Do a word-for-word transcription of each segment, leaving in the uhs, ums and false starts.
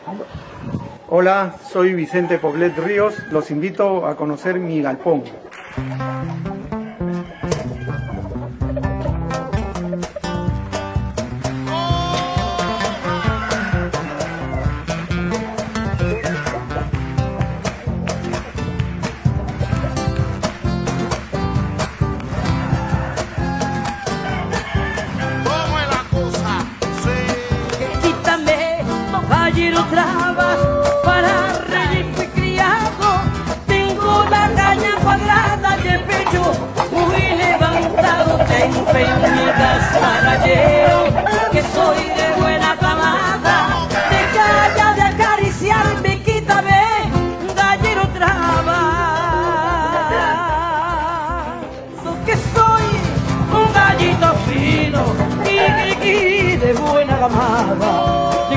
Hola, soy Vicente Poblet Ríos, los invito a conocer mi galpón. Gallero trabas para reír mi criado. Tengo la caña cuadrada y el pecho muy levantado. Te empeñas, gallero, que soy de buena camada. Te calla de acariciarme, quítame, gallero trabas. Que soy un gallito fino y, y, y de buena camada.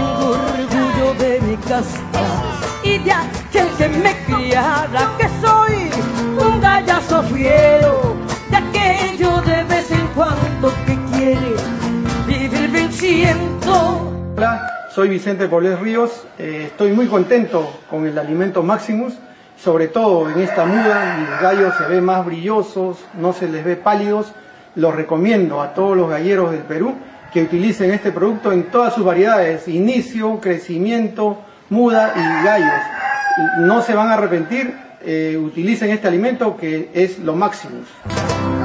Y de aquel que me criara, que soy un gallazo fiero, de aquello de vez en cuando que quiere vivir venciendo. Hola, soy Vicente Poblet Ríos, eh, estoy muy contento con el alimento Maximus, sobre todo en esta muda. Mis gallos se ven más brillosos, no se les ve pálidos. Los recomiendo a todos los galleros del Perú que utilicen este producto en todas sus variedades: inicio, crecimiento, muda y gallos. No se van a arrepentir, eh, utilicen este alimento que es lo Maximus.